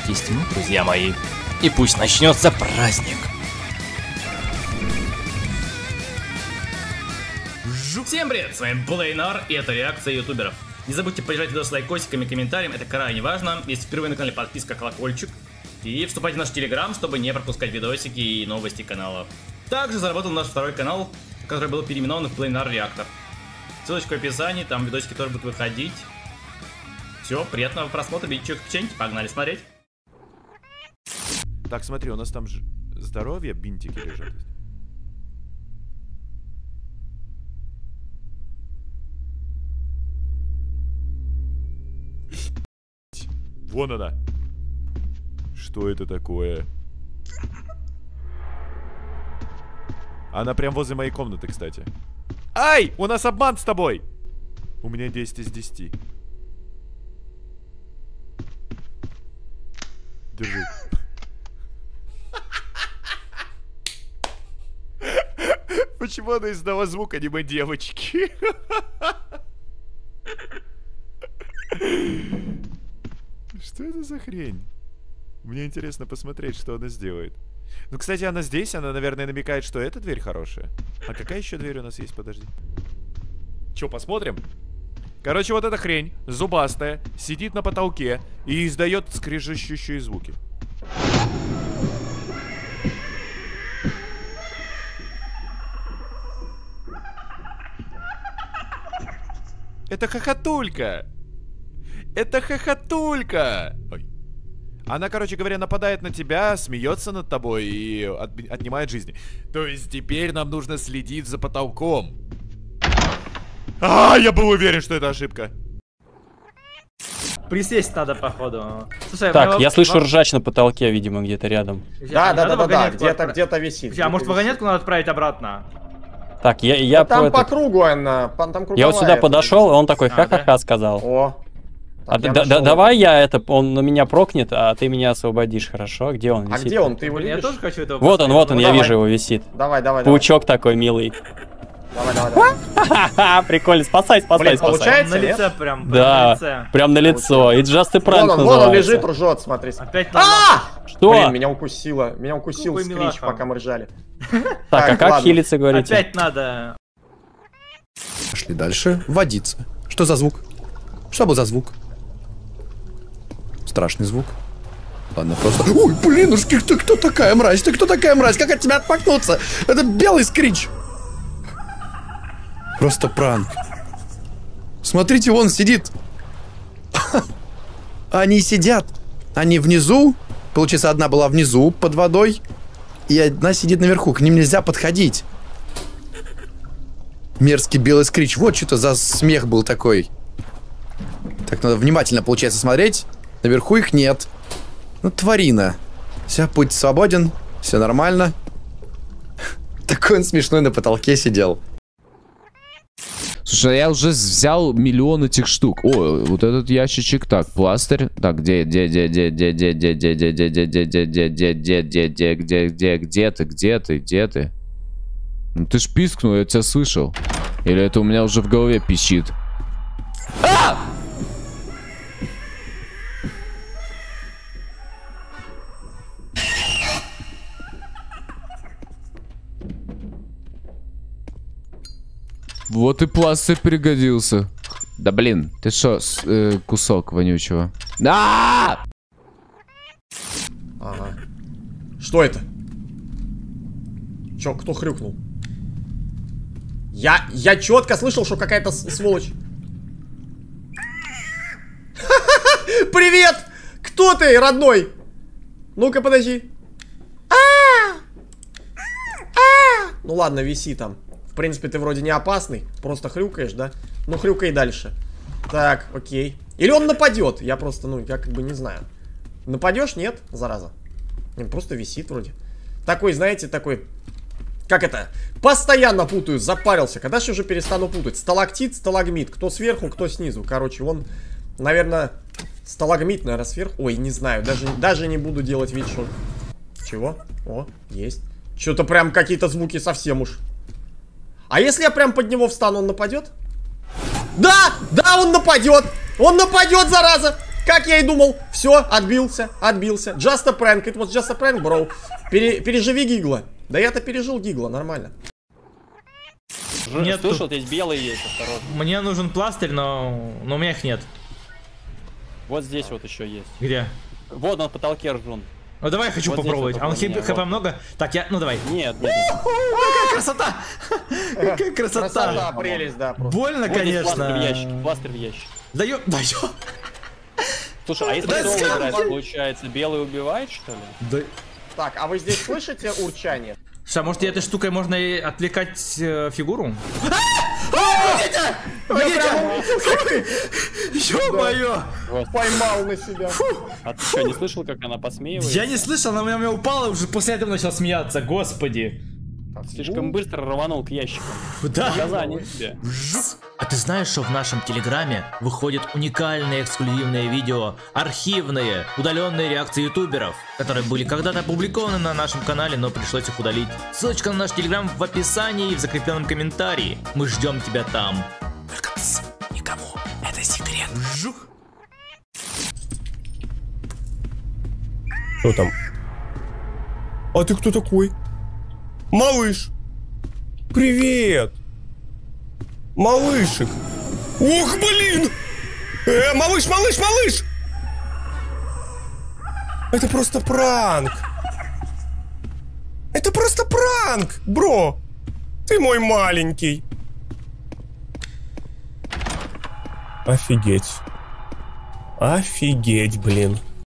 Спуститесь в тьму, друзья мои, и пусть начнется праздник. Всем привет, с вами Плейнар, и это реакция ютуберов. Не забудьте поддержать видос лайкосиками, комментариями, это крайне важно. Если впервые на канале, подписка, колокольчик. И вступайте в наш телеграм, чтобы не пропускать видосики и новости канала. Также заработал наш второй канал, который был переименован в Плейнар Реактор. Ссылочка в описании, там видосики тоже будут выходить. Все, приятного просмотра, видите, печеньки, погнали смотреть. Так, смотри, у нас там же здоровье, бинтики лежат. Вон она. Что это такое? Она прям возле моей комнаты, кстати. Ай! У нас обман с тобой! У меня 10 из 10. Держи. Почему она издала звук аниме девочки? Что это за хрень? Мне интересно посмотреть, что она сделает. Ну, кстати, она здесь, она, наверное, намекает, что эта дверь хорошая. А какая еще дверь у нас есть? Подожди. Че, посмотрим? Короче, вот эта хрень, зубастая, сидит на потолке и издает скрежещущие звуки. Это хохотулька! Это хохотулька! Ой. Она, короче говоря, нападает на тебя, смеется над тобой и отнимает жизни. То есть теперь нам нужно следить за потолком. Я был уверен, что это ошибка. Присесть надо, походу. Слушай, так, я слышу ржач на потолке, видимо, где-то рядом. Да, где-то висит. А может вагонетку надо отправить обратно? Так, я там по кругу она, там круговая. Я вот сюда подошел, и он такой ха-ха-ха сказал. О. Давай он на меня прокнет, а ты меня освободишь, хорошо? Где он висит? А где он? Ты его я видишь? тоже хочу этого. Вот он, я вижу его висит. Давай. Паучок такой милый. Давай. Прикольно, спасай. Получается, на лице прям. Да, прям на лицо. И just a prank называется. Вон он лежит, ржет, смотри. Опять что? Блин, меня укусил скрич, пока мы ржали. Так, а как хилиться, говорите? Опять надо. Пошли дальше. Водиться. Что за звук? Что был за звук? Страшный звук. Ладно, просто... Ой, блинушки, ты кто такая мразь? Ты кто такая мразь? Как от тебя отмахнуться? Это белый скрич. Просто пранк. Смотрите, вон сидит. Они сидят. Они внизу. Получается, одна была внизу, под водой. И одна сидит наверху. К ним нельзя подходить. Мерзкий белый скрич. Вот что-то за смех был такой. Так, надо внимательно, получается, смотреть. Наверху их нет. Ну, тварина. Все, путь свободен. Все нормально. Такой он смешной на потолке сидел. Слушай, я уже взял миллион этих штук. О, вот этот ящичек. Так, пластырь. Так, где ты? Ну ты ж пискнул, я тебя слышал. Или это у меня уже в голове пищит? Вот и пластырь пригодился. Да блин, ты шо, кусок вонючего. Ага. Что это? Чё, кто хрюкнул? Я четко слышал, что какая-то сволочь. Привет! Кто ты, родной? Ну-ка, подожди. Ну ладно, виси там. В принципе, ты вроде не опасный. Просто хрюкаешь, да? Ну, хрюкай дальше. Так, окей. Или он нападет. Я просто, я как бы не знаю. Нападешь? Нет, зараза. Не, просто висит вроде. Такой, знаете, такой... Как это? Постоянно путаю, запарился. Когда же уже перестану путать? Сталактит, сталагмит. Кто сверху, кто снизу. Короче, он, наверное, сталагмит, наверное, сверху. Ой, не знаю. Даже не буду делать вид, что... Чего? О, есть. Что-то прям какие-то звуки совсем уж. А если я прям под него встану, он нападет? Да! Да, он нападет! Он нападет, зараза! Как я и думал. Все, отбился. Just a prank. It was just a prank, bro. Переживи гигла. Да я-то пережил гигла, нормально. Нет, слышал, здесь белый есть, осторожно. Мне нужен пластырь, но у меня их нет. Вот здесь вот еще есть. Где? Вот на потолке ржун. Ну давай, я хочу Вот попробовать. здесь А он вот у меня, хп вот. много? Так, я, ну давай. Нет. Какая красота! Какая красота! Красота, прелесть, да. Просто. Больно, Вот здесь пластырь в конечно. ящик. Пластырь в ящик. Даю. Слушай, а если Да соло скажи. играть, получается, белый убивает, что ли? Так, а вы здесь слышите урчание? Слушай, а может этой штукой можно и отвлекать фигуру? Ё-моё! Поймал на себя. А ты что, не слышал, как она посмеивается? Я не слышал, она у меня упала, уже после этого начал смеяться, господи. Слишком быстро рванул к ящикам. Да. Наказание тебе. А ты знаешь, что в нашем телеграме выходят уникальные эксклюзивные видео, архивные, удаленные реакции ютуберов, которые были когда-то опубликованы на нашем канале, но пришлось их удалить. Ссылочка на наш телеграм в описании и в закрепленном комментарии. Мы ждем тебя там. Только никому, это секрет. Жух. Кто там? А ты кто такой? Малыш! Привет! Малышик! Ух, блин! Малыш! Это просто пранк! Это просто пранк, бро! Ты мой маленький! Офигеть. Офигеть, блин.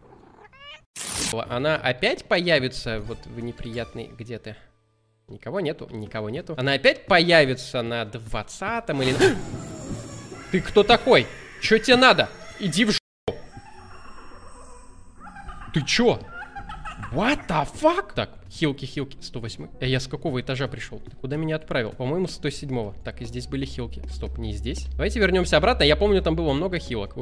Она опять появится вот в неприятной... Где ты? Никого нету. Она опять появится на 20-м или... Ты кто такой? Чё тебе надо? Иди в жопу. Ты чё? What the fuck? Так, хилки. 108. Я с какого этажа пришел? Ты куда меня отправил? По-моему, с 107-го. Так, и здесь были хилки. Стоп, не здесь. Давайте вернемся обратно. Я помню, там было много хилок.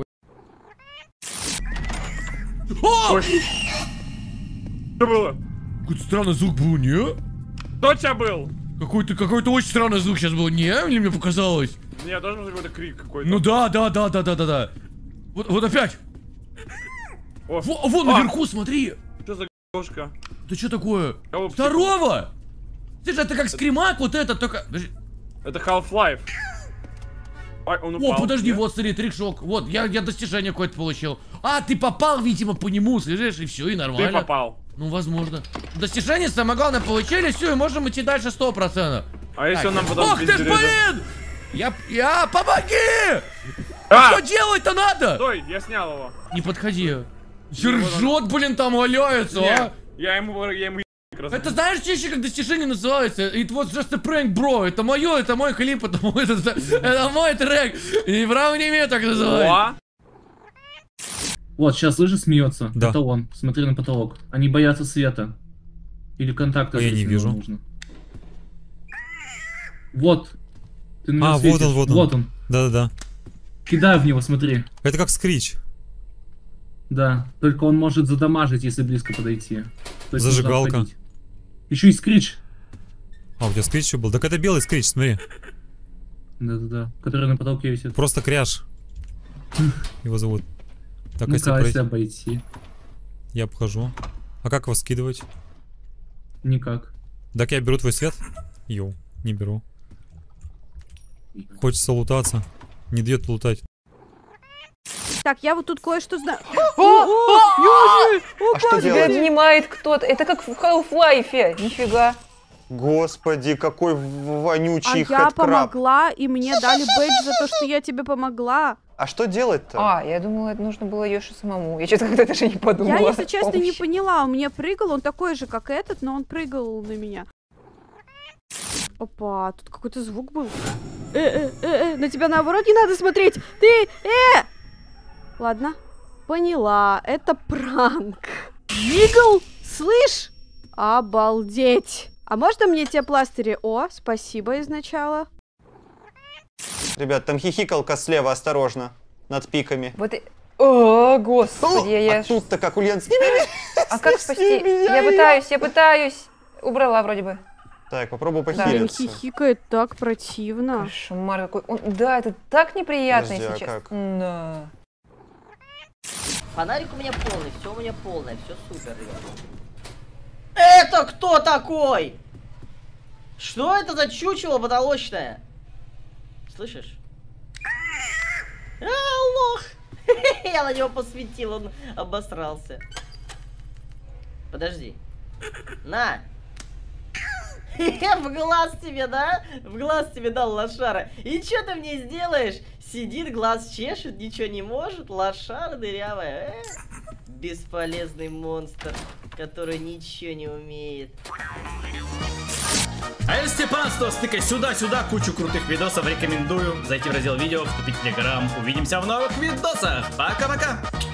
О! Что было? Какой-то странный звук был, не? Кто у тебя был? Какой-то очень странный звук сейчас был, не? Или мне показалось? Нет, должен быть какой-то крик какой-то. Ну да. Вот опять. О. Вон наверху, смотри. Что за г***шка? Это что такое? Кого Второго! Слушай, это как скримак вот это, только... Подожди. Это Half-Life. Ай, он О, упал. подожди, Нет? вот, смотри, трикшок. Вот, я достижение какое-то получил. А, ты попал, видимо, по нему, слышишь, и все, и нормально. Ты попал. Ну, возможно. Достижение, самое главное, получили, все, и можем идти дальше 100%. А если Так, он нам потом ох ты ж, блин! Я, помоги! Что делать-то надо? Стой, я снял его. Не подходи. Ржет, блин, там валяется, Нет, а? я ему Это знаешь, чаще как достижение называется? It was just a prank, bro. Это мое, это мой клип, это мой трек. И право не имею так называть. Вот, сейчас слышишь, смеется. Да. Это он. Смотри на потолок. Они боятся света. Или контакта. Я не вижу. Нужно. Вот. Ты на него светишь. Вот он. Да. Кидай в него, смотри. Это как скрич. Да. Только он может задамажить, если близко подойти. То есть Зажигалка. Еще и скрич. А, у тебя скрич еще был? Так это белый скрич, смотри. Да. Который на потолке висит. Просто кряж. Его зовут. Так, ну-ка, если обойти. Я обхожу. А как его скидывать? Никак. Так я беру твой свет? Йоу, не беру. Хочется лутаться. Не дает лутать. Так, я вот тут кое-что знаю. А что тебя обнимает кто-то? Это как в Half-Life. Нифига. Господи, какой вонючий хэдкраб. А я хэдкраб. помогла, и мне дали бэдж за то, что я тебе помогла. А что делать-то? А, я думала, это нужно было Ёше самому. Я что-то когда-то даже не подумала. Я, если честно, не поняла. Он мне прыгал, он такой же, как этот, но он прыгал на меня. Опа, тут какой-то звук был. На тебя наоборот не надо смотреть. Ты, Ладно, поняла. Это пранк. Гигл, слышь? Обалдеть. А можно мне те пластыри? О, спасибо изначала. Ребят, там хихикалка слева, осторожно. Над пиками. Вот и... О, господи, я... А тут-то как Ульян... А как спасти? Я пытаюсь. Убрала вроде бы. Так, попробуй Он похилиться. хихикает так противно. Кошмар какой. Да, это так неприятно, Подожди, если честно. как? Да. Фонарик у меня полный, все у меня полное, все супер, ребят. Это кто такой? Что это за чучело потолочное? Слышишь? Лох! Я на него посветил, он обосрался. Подожди. На! В глаз тебе, да? В глаз тебе дал, лошара. И что ты мне сделаешь? Сидит, глаз чешет, ничего не может. Лошара дырявая. Бесполезный монстр, который ничего не умеет. А если Степан, то стыкай сюда-сюда, кучу крутых видосов рекомендую. Зайти в раздел видео, вступить в Телеграм. Увидимся в новых видосах. Пока-пока.